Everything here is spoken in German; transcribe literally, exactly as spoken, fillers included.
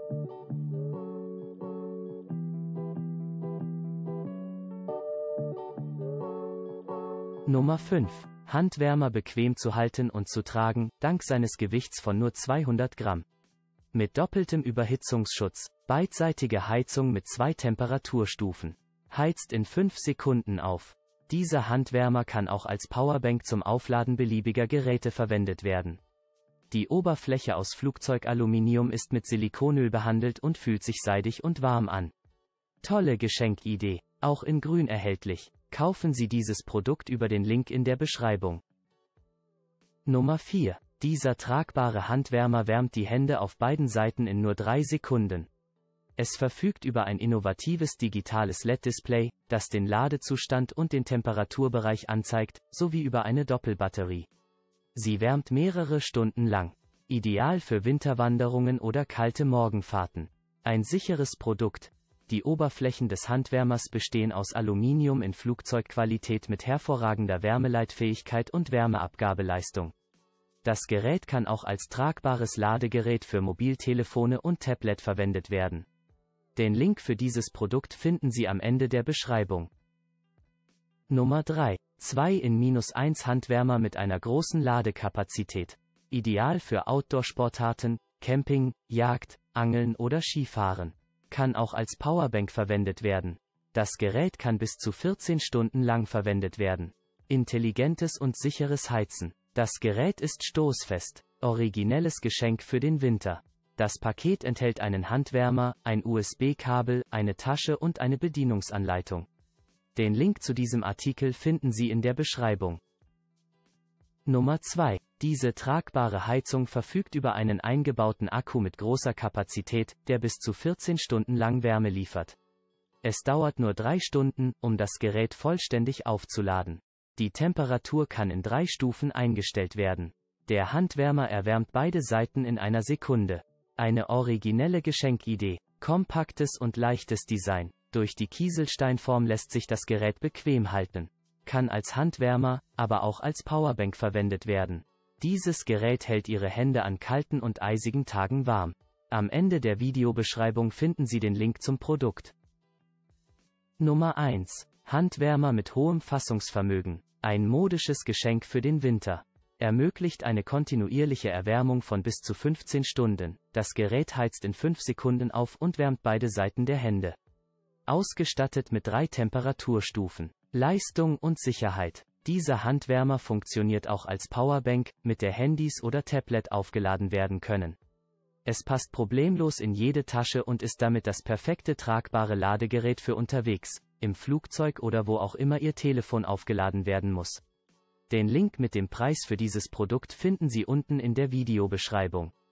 Nummer fünf. Handwärmer bequem zu halten und zu tragen, dank seines Gewichts von nur zweihundert Gramm. Mit doppeltem Überhitzungsschutz, beidseitige Heizung mit zwei Temperaturstufen. Heizt in fünf Sekunden auf. Dieser Handwärmer kann auch als Powerbank zum Aufladen beliebiger Geräte verwendet werden. Die Oberfläche aus Flugzeugaluminium ist mit Silikonöl behandelt und fühlt sich seidig und warm an. Tolle Geschenkidee, auch in Grün erhältlich. Kaufen Sie dieses Produkt über den Link in der Beschreibung. Nummer vier. Dieser tragbare Handwärmer wärmt die Hände auf beiden Seiten in nur drei Sekunden. Es verfügt über ein innovatives digitales L E D-Display, das den Ladezustand und den Temperaturbereich anzeigt, sowie über eine Doppelbatterie. Sie wärmt mehrere Stunden lang. Ideal für Winterwanderungen oder kalte Morgenfahrten. Ein sicheres Produkt. Die Oberflächen des Handwärmers bestehen aus Aluminium in Flugzeugqualität mit hervorragender Wärmeleitfähigkeit und Wärmeabgabeleistung. Das Gerät kann auch als tragbares Ladegerät für Mobiltelefone und Tablet verwendet werden. Den Link für dieses Produkt finden Sie am Ende der Beschreibung. Nummer drei. zwei in eins Handwärmer mit einer großen Ladekapazität. Ideal für Outdoor-Sportarten, Camping, Jagd, Angeln oder Skifahren. Kann auch als Powerbank verwendet werden. Das Gerät kann bis zu vierzehn Stunden lang verwendet werden. Intelligentes und sicheres Heizen. Das Gerät ist stoßfest. Originelles Geschenk für den Winter. Das Paket enthält einen Handwärmer, ein U S B-Kabel, eine Tasche und eine Bedienungsanleitung. Den Link zu diesem Artikel finden Sie in der Beschreibung. Nummer zwei. Diese tragbare Heizung verfügt über einen eingebauten Akku mit großer Kapazität, der bis zu vierzehn Stunden lang Wärme liefert. Es dauert nur drei Stunden, um das Gerät vollständig aufzuladen. Die Temperatur kann in drei Stufen eingestellt werden. Der Handwärmer erwärmt beide Seiten in einer Sekunde. Eine originelle Geschenkidee. Kompaktes und leichtes Design. Durch die Kieselsteinform lässt sich das Gerät bequem halten. Kann als Handwärmer, aber auch als Powerbank verwendet werden. Dieses Gerät hält Ihre Hände an kalten und eisigen Tagen warm. Am Ende der Videobeschreibung finden Sie den Link zum Produkt. Nummer eins. Handwärmer mit hohem Fassungsvermögen. Ein modisches Geschenk für den Winter. Ermöglicht eine kontinuierliche Erwärmung von bis zu fünfzehn Stunden. Das Gerät heizt in fünf Sekunden auf und wärmt beide Seiten der Hände. Ausgestattet mit drei Temperaturstufen. Leistung und Sicherheit. Dieser Handwärmer funktioniert auch als Powerbank, mit der Handys oder Tablet aufgeladen werden können. Es passt problemlos in jede Tasche und ist damit das perfekte tragbare Ladegerät für unterwegs, im Flugzeug oder wo auch immer Ihr Telefon aufgeladen werden muss. Den Link mit dem Preis für dieses Produkt finden Sie unten in der Videobeschreibung.